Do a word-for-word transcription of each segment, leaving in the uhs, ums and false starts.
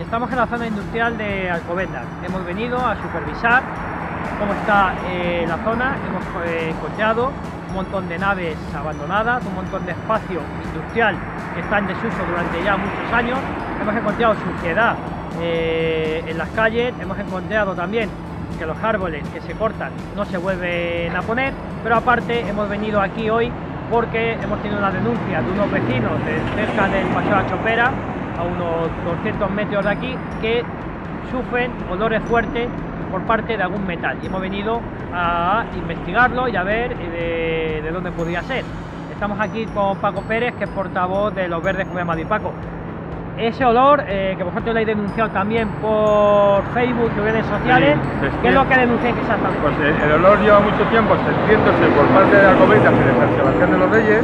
Estamos en la zona industrial de Alcobendas. Hemos venido a supervisar cómo está eh, la zona. Hemos eh, encontrado un montón de naves abandonadas, un montón de espacio industrial que está en desuso durante ya muchos años. Hemos encontrado suciedad eh, en las calles. Hemos encontrado también que los árboles que se cortan no se vuelven a poner, pero aparte hemos venido aquí hoy porque hemos tenido una denuncia de unos vecinos de cerca del Paseo de la Chopera, a unos doscientos metros de aquí, que sufren olores fuertes por parte de algún metal, y hemos venido a investigarlo y a ver de, de dónde podría ser. Estamos aquí con Paco Pérez, que es portavoz de Los Verdes Comunidad de Madrid. Paco, ese olor eh, que vosotros lo habéis denunciado también por Facebook y redes sociales, sí, ¿qué es lo que denunciáis exactamente? Pues el, el olor lleva mucho tiempo sintiéndose por parte de Alcobendas y de San Sebastián de los Reyes,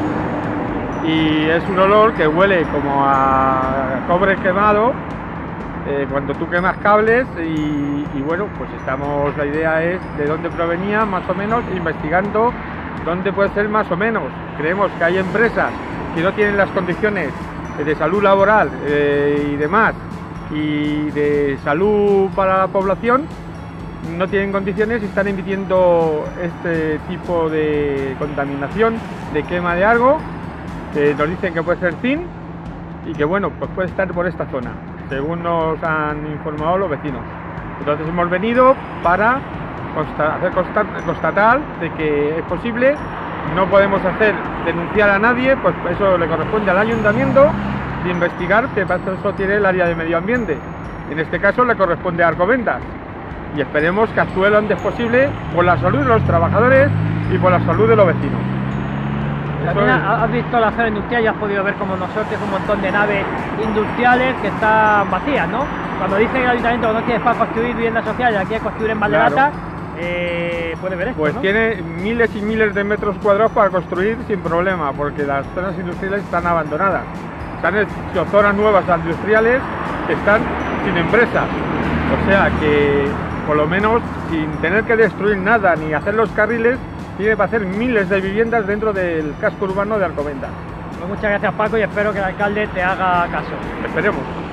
y es un olor que huele como a cobre quemado eh, cuando tú quemas cables, y, y bueno, pues estamos, la idea es de dónde provenía más o menos, investigando dónde puede ser más o menos. Creemos que hay empresas que no tienen las condiciones de salud laboral eh, y demás, y de salud para la población, no tienen condiciones y están emitiendo este tipo de contaminación, de quema de algo. Eh, nos dicen que puede ser zinc y que bueno, pues puede estar por esta zona, según nos han informado los vecinos. Entonces hemos venido para consta hacer constar constatar de que es posible. No podemos hacer denunciar a nadie, pues eso le corresponde al ayuntamiento de investigar, que para eso tiene el área de medio ambiente. En este caso le corresponde a Alcobendas, y esperemos que actúe lo antes posible por la salud de los trabajadores y por la salud de los vecinos. También has visto la zona industrial y has podido ver como nosotros un montón de naves industriales que están vacías, ¿no? Cuando dicen el ayuntamiento que no tienes para construir viviendas sociales, aquí hay que construir en Valdelata, claro. eh, puede ver esto, Pues ¿no? Tiene miles y miles de metros cuadrados para construir sin problema, porque las zonas industriales están abandonadas. Se han hecho zonas nuevas industriales que están sin empresas. O sea que, por lo menos, sin tener que destruir nada ni hacer los carriles, tiene para hacer miles de viviendas dentro del casco urbano de Alcobendas. Pues muchas gracias, Paco, y espero que el alcalde te haga caso. Esperemos.